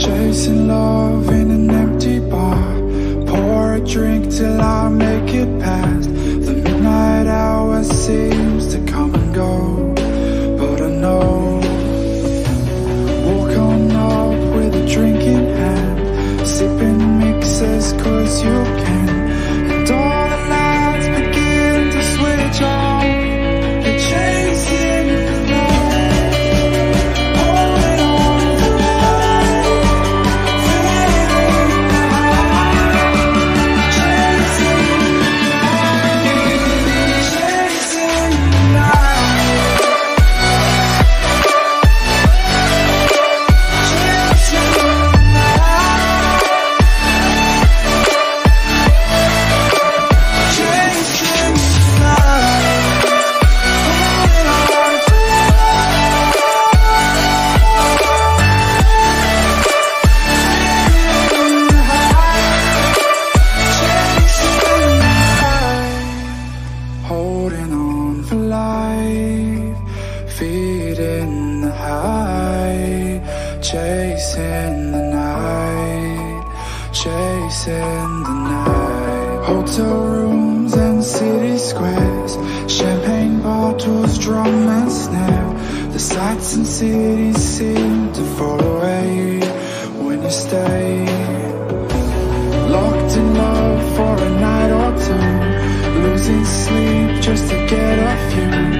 Chasing love in an empty bar. Pour a drink till I make it past. The midnight hour seems to come and go, but I know. Walk on up with a drink in hand, sipping mixers cause you can. And all the lights begin to switch on. You're chasing the night, holding on to life, feeling the high. Chasing the night, chasing the night, chasing the night, chasing the night, holding on to holding on for life, feeding the high, chasing the night, chasing the night. Hotel rooms and city squares, champagne bottles, drum and snare. The sights and cities seem to fall away when you stay. Locked in love for a night or two, losing sleep just to get off you.